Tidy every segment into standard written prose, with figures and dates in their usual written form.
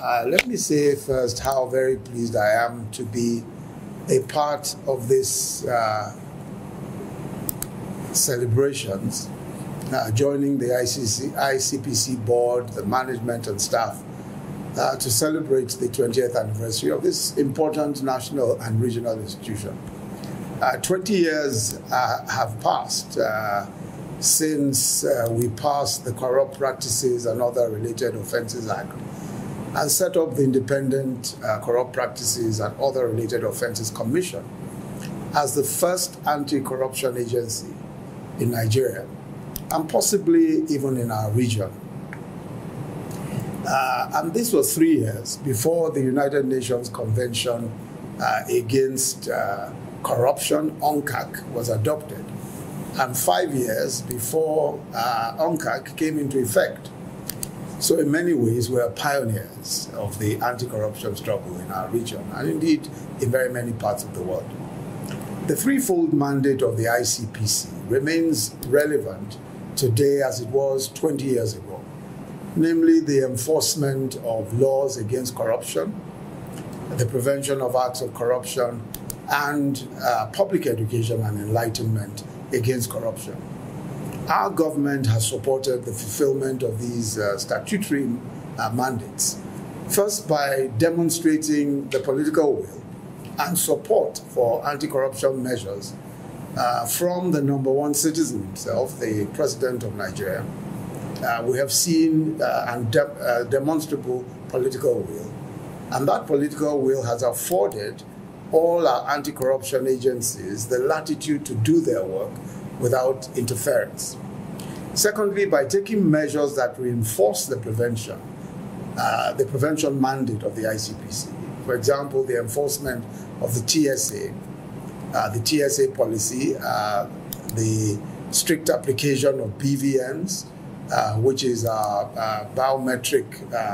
Let me say first how very pleased I am to be a part of this celebrations, joining the ICPC board, the management and staff, to celebrate the 20th anniversary of this important national and regional institution. 20 years have passed since we passed the Corrupt Practices and Other Related Offences Act and set up the Independent Corrupt Practices and Other Related Offences Commission as the first anti-corruption agency in Nigeria, and possibly even in our region. And this was 3 years before the United Nations Convention Against Corruption, UNCAC, was adopted, and 5 years before UNCAC came into effect. So in many ways, we are pioneers of the anti-corruption struggle in our region, and indeed in very many parts of the world. The threefold mandate of the ICPC remains relevant today as it was 20 years ago, namely the enforcement of laws against corruption, the prevention of acts of corruption, and public education and enlightenment against corruption. Our government has supported the fulfillment of these statutory mandates, first by demonstrating the political will and support for anti-corruption measures from the #1 citizen himself, the President of Nigeria. We have seen demonstrable political will, and that political will has afforded all our anti-corruption agencies the latitude to do their work without interference. Secondly, by taking measures that reinforce the prevention mandate of the ICPC. For example, the enforcement of the TSA policy, the strict application of BVNs, which is biometric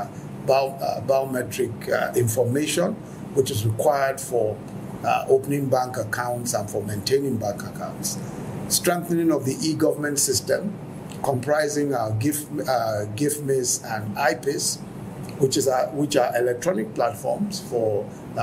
information, which is required for opening bank accounts and for maintaining bank accounts. Strengthening of the e-government system, comprising our GIFMIS and IPIS, which are electronic platforms for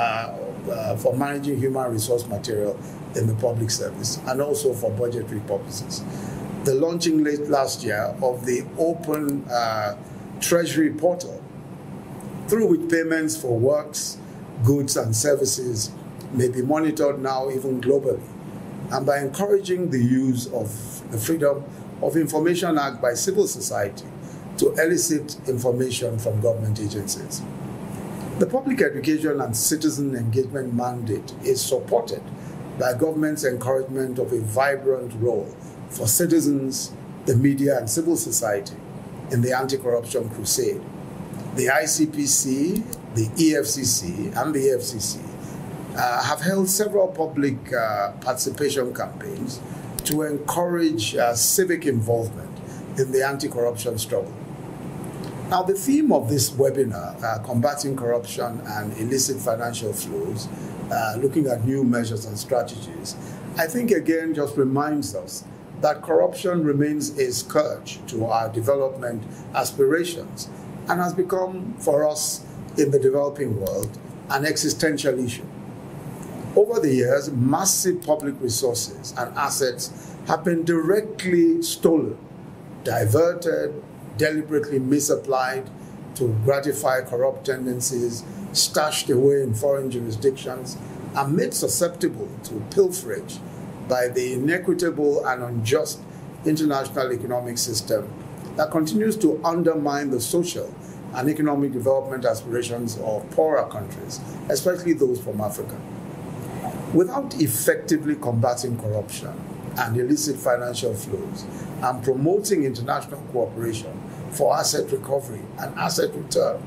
managing human resource material in the public service, and also for budgetary purposes. The launching late last year of the Open Treasury Portal, through which payments for works, goods, and services may be monitored now even globally, and by encouraging the use of the Freedom of Information Act by civil society to elicit information from government agencies. The public education and citizen engagement mandate is supported by government's encouragement of a vibrant role for citizens, the media, and civil society in the anti-corruption crusade. The ICPC, the EFCC, and the FCC have held several public participation campaigns to encourage civic involvement in the anti-corruption struggle. Now, the theme of this webinar, Combating Corruption and Illicit Financial Flows, looking at new measures and strategies, I think again just reminds us that corruption remains a scourge to our development aspirations and has become, for us in the developing world, an existential issue. Over the years, massive public resources and assets have been directly stolen, diverted, deliberately misapplied to gratify corrupt tendencies, stashed away in foreign jurisdictions, and made susceptible to pilferage by the inequitable and unjust international economic system that continues to undermine the social and economic development aspirations of poorer countries, especially those from Africa. Without effectively combating corruption and illicit financial flows and promoting international cooperation for asset recovery and asset return,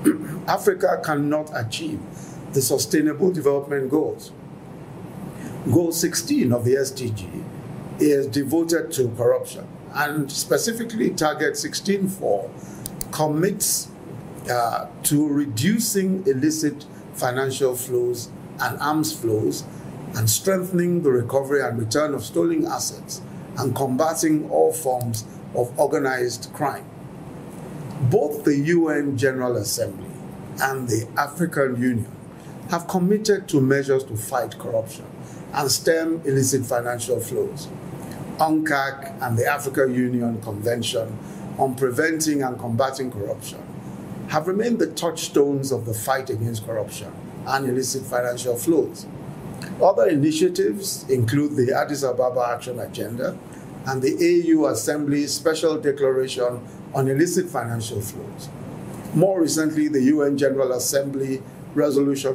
Africa cannot achieve the Sustainable Development Goals. Goal 16 of the SDG is devoted to corruption, and specifically target 16.4 commits to reducing illicit financial flows and arms flows, and strengthening the recovery and return of stolen assets, and combating all forms of organized crime. Both the UN General Assembly and the African Union have committed to measures to fight corruption and stem illicit financial flows. UNCAC and the African Union Convention on Preventing and Combating Corruption have remained the touchstones of the fight against corruption and illicit financial flows. Other initiatives include the Addis Ababa Action Agenda and the AU Assembly's Special Declaration on Illicit Financial Flows. More recently, the UN General Assembly Resolution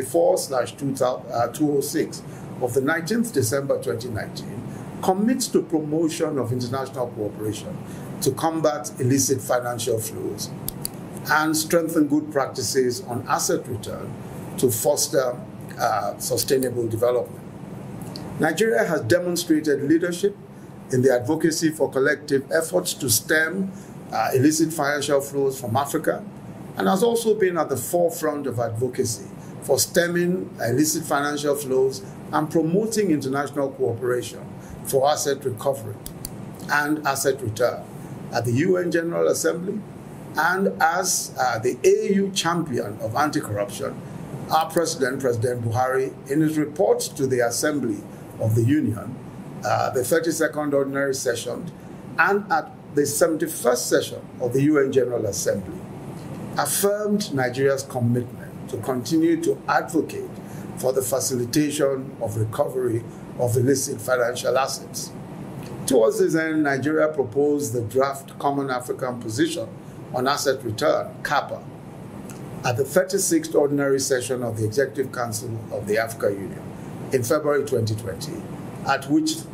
74/206 of the 19th December 2019 commits to promotion of international cooperation to combat illicit financial flows and strengthen good practices on asset return to foster sustainable development. Nigeria has demonstrated leadership in the advocacy for collective efforts to stem illicit financial flows from Africa, and has also been at the forefront of advocacy for stemming illicit financial flows and promoting international cooperation for asset recovery and asset return at the UN General Assembly. And as the AU champion of anti-corruption, our President Buhari, in his reports to the Assembly of the Union, the 32nd Ordinary Session, and at the 71st session of the UN General Assembly, affirmed Nigeria's commitment to continue to advocate for the facilitation of recovery of illicit financial assets. Towards this end, Nigeria proposed the draft Common African Position on Asset Return, CAPA, at the 36th Ordinary Session of the Executive Council of the African Union in February 2020, at which the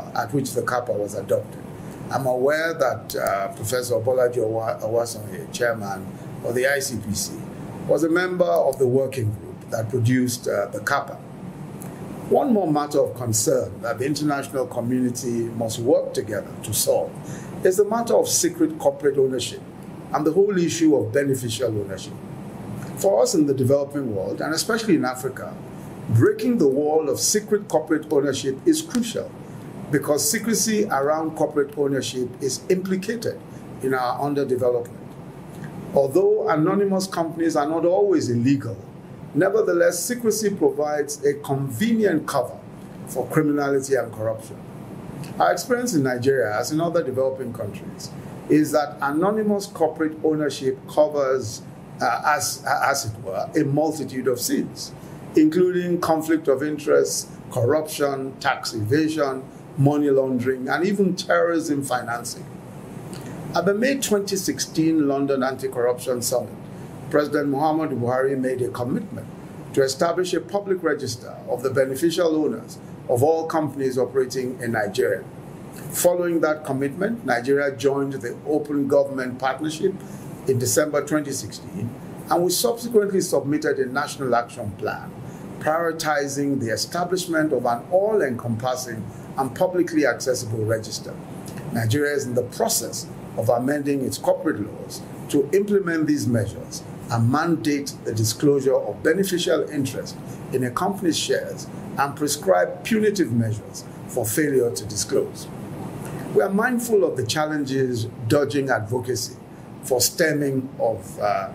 CAPA was adopted. I'm aware that Professor Bolaji Owasanye, chairman of the ICPC, was a member of the working group that produced the CAPA. One more matter of concern that the international community must work together to solve is the matter of secret corporate ownership and the whole issue of beneficial ownership. For us in the developing world, and especially in Africa, breaking the wall of secret corporate ownership is crucial because secrecy around corporate ownership is implicated in our underdevelopment. Although anonymous companies are not always illegal, nevertheless, secrecy provides a convenient cover for criminality and corruption. Our experience in Nigeria, as in other developing countries, is that anonymous corporate ownership covers, as it were, a multitude of sins, including conflict of interest, corruption, tax evasion, money laundering, and even terrorism financing. At the May 2016 London Anti-Corruption Summit, President Muhammadu Buhari made a commitment to establish a public register of the beneficial owners of all companies operating in Nigeria. Following that commitment, Nigeria joined the Open Government Partnership in December 2016, and we subsequently submitted a national action plan prioritizing the establishment of an all-encompassing and publicly accessible register. Nigeria is in the process of amending its corporate laws to implement these measures and mandate the disclosure of beneficial interest in a company's shares and prescribe punitive measures for failure to disclose. We are mindful of the challenges dodging advocacy for stemming of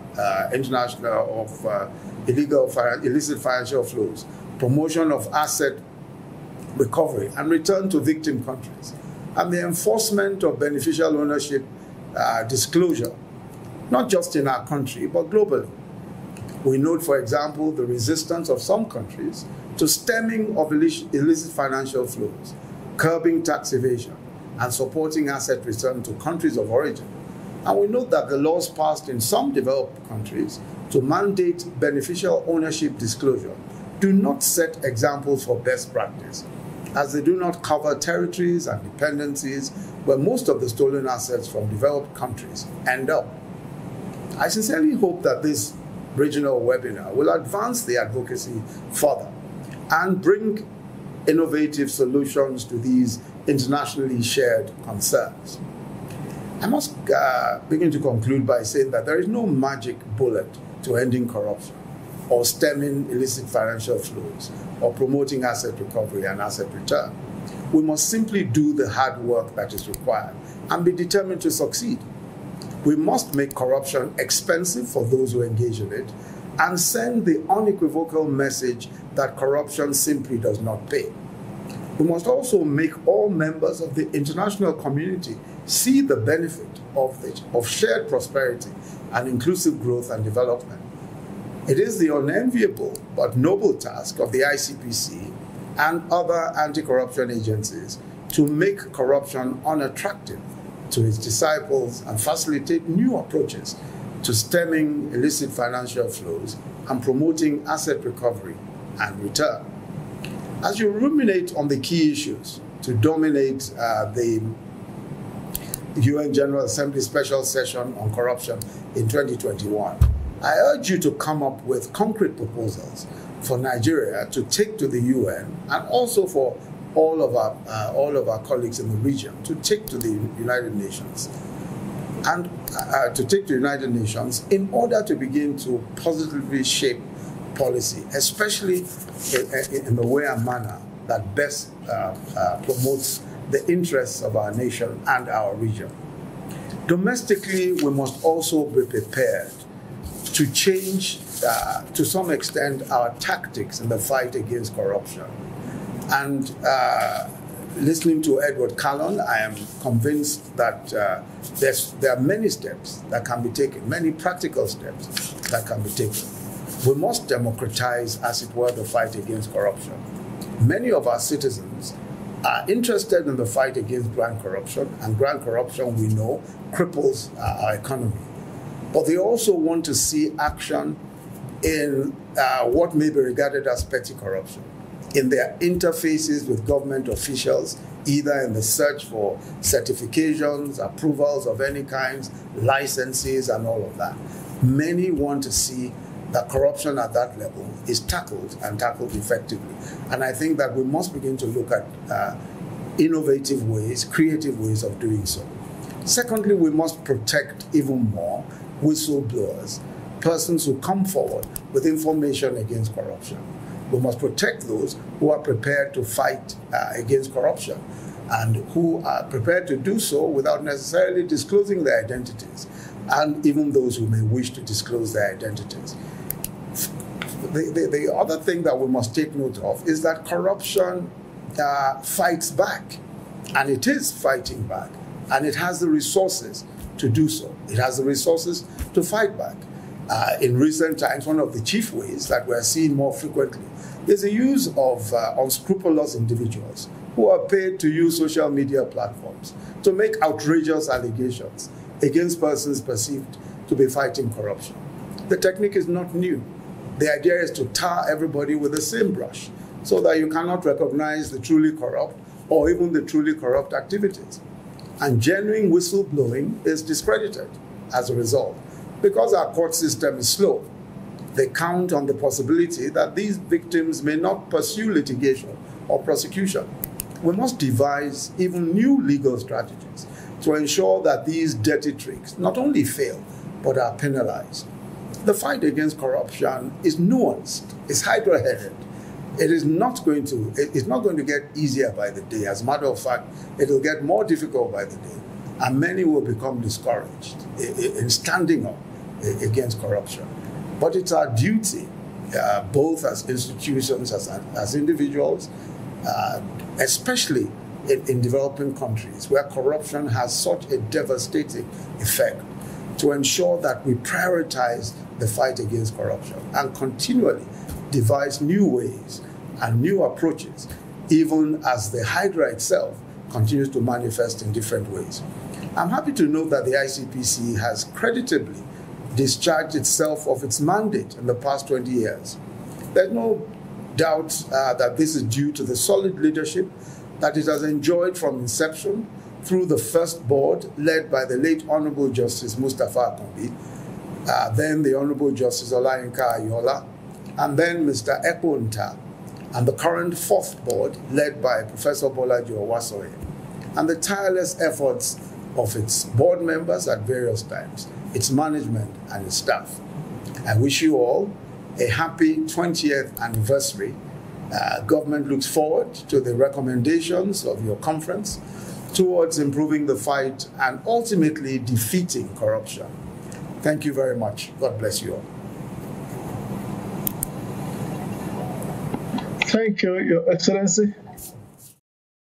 illicit financial flows, promotion of asset recovery and return to victim countries, and the enforcement of beneficial ownership disclosure, not just in our country, but globally. We note, for example, the resistance of some countries to stemming of illicit financial flows, curbing tax evasion, and supporting asset return to countries of origin. And we note that the laws passed in some developed countries to mandate beneficial ownership disclosure do not set examples for best practice, as they do not cover territories and dependencies where most of the stolen assets from developed countries end up. I sincerely hope that this regional webinar will advance the advocacy further and bring innovative solutions to these internationally shared concerns. I must begin to conclude by saying that there is no magic bullet to ending corruption or stemming illicit financial flows or promoting asset recovery and asset return. We must simply do the hard work that is required and be determined to succeed. We must make corruption expensive for those who engage in it and send the unequivocal message that corruption simply does not pay. We must also make all members of the international community see the benefit of shared prosperity and inclusive growth and development. It is the unenviable but noble task of the ICPC and other anti-corruption agencies to make corruption unattractive to its disciples and facilitate new approaches to stemming illicit financial flows and promoting asset recovery and return. As you ruminate on the key issues to dominate the UN General Assembly Special Session on Corruption in 2021, I urge you to come up with concrete proposals for Nigeria to take to the UN and also for all of our colleagues in the region to take to the United Nations and in order to begin to positively shape policy, especially in the way and manner that best promotes the interests of our nation and our region. Domestically, we must also be prepared to change, to some extent, our tactics in the fight against corruption. And listening to Edward Callon, I am convinced that there are many steps that can be taken, many practical steps that can be taken. We must democratize, as it were, the fight against corruption. Many of our citizens are interested in the fight against grand corruption, and grand corruption, we know, cripples our economy. But they also want to see action in what may be regarded as petty corruption, in their interfaces with government officials, either in the search for certifications, approvals of any kinds, licenses, and all of that. Many want to see that corruption at that level is tackled and tackled effectively. And I think that we must begin to look at innovative ways, creative ways of doing so. Secondly, we must protect even more whistleblowers, persons who come forward with information against corruption. We must protect those who are prepared to fight against corruption and who are prepared to do so without necessarily disclosing their identities, and even those who may wish to disclose their identities. The other thing that we must take note of is that corruption fights back, and it is fighting back, and it has the resources to do so. It has the resources to fight back. In recent times, one of the chief ways that we're seeing more frequently is the use of unscrupulous individuals who are paid to use social media platforms to make outrageous allegations against persons perceived to be fighting corruption. The technique is not new. The idea is to tar everybody with the same brush so that you cannot recognize the truly corrupt or even the truly corrupt activities. And genuine whistleblowing is discredited as a result because our court system is slow. They count on the possibility that these victims may not pursue litigation or prosecution. We must devise even new legal strategies to ensure that these dirty tricks not only fail, but are penalized. The fight against corruption is nuanced, it's hydra-headed. It's not going to get easier by the day. As a matter of fact, it will get more difficult by the day. And many will become discouraged in standing up against corruption. But it's our duty, both as institutions, as individuals, especially in developing countries where corruption has such a devastating effect, to ensure that we prioritize the fight against corruption and continually devise new ways and new approaches, even as the Hydra itself continues to manifest in different ways. I'm happy to note that the ICPC has creditably discharged itself of its mandate in the past 20 years. There's no doubt that this is due to the solid leadership that it has enjoyed from inception through the first board led by the late Honorable Justice Mustapha Akanbi, then the Honorable Justice Olayinka Ayola, and then Mr. Ekpo Nta, and the current fourth board led by Professor Bolaji Owasoye, and the tireless efforts of its board members at various times, its management and its staff. I wish you all a happy 20th anniversary. Government looks forward to the recommendations of your conference towards improving the fight and ultimately defeating corruption. Thank you very much. God bless you all. Thank you, Your Excellency.